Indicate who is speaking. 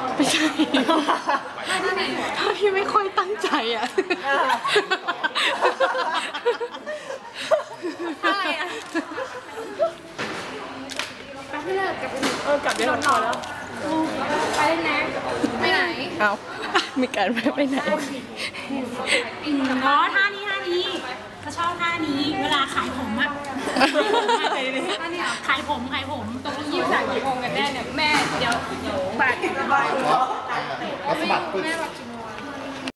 Speaker 1: ไม่ใช่ถ้าพี่ไม่ค่อยตั้งใจอ่ะ
Speaker 2: อะไรอ่ะไปไม่เลิกกลับกลับเดี๋ยวต่อแล้วไปไหนไปไหน
Speaker 1: เอามีการไปไหน
Speaker 2: อ๋อท่านี้เขาชอบท่านี้เวลาขายผมอะท่านี้ขายผมตรงยิ้มใส่กี่โมงกันแน่เนี่ยแม่เดี๋ยวบาดกันบ่อย
Speaker 3: แล้วสะบัดปึ๊บ